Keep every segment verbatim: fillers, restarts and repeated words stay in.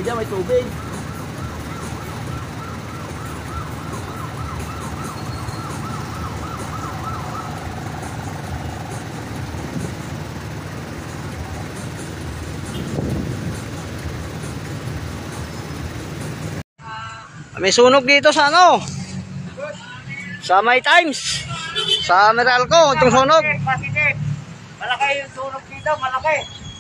dyan, may tubig. May sunog dito sa ano? Sa May Times. Sa Meralco, itong sunog. Positive. Malaki yung sunog dito, malaki.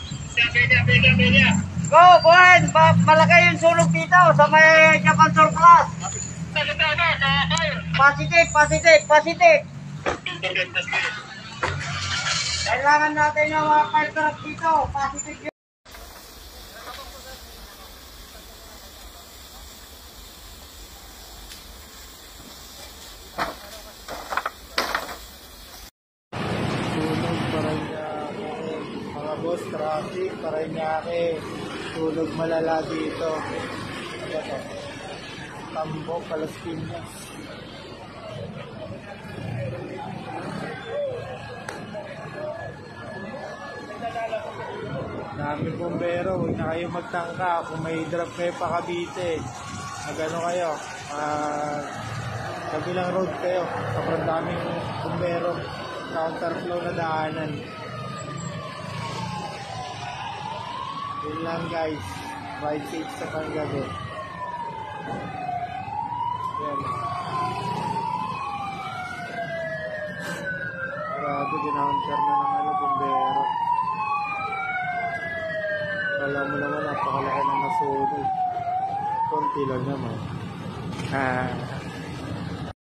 Go, Buwan! Malaki yung sunog dito sa may Japan Surplus. Positive, positive, positive. Kailangan natin yung mga fire truck dito. Positive yun. Traffic, Parañaque, tulog malala dito. Ano to? Tambo, Palas Piñas. Dami bumbero, huwag na kayo magtangka. Kung may drop kayo pa Cavite, magano kayo, uh, kabilang road kayo. Sobrang daming bumbero, counterflow na daanan. Yun lang guys, ride safe sa panggabi. Yan. Grabe, dinaunter na ng ano, bumbero. Alam mo naman, napakalaki ng nasunog. Konti lang naman. Ah.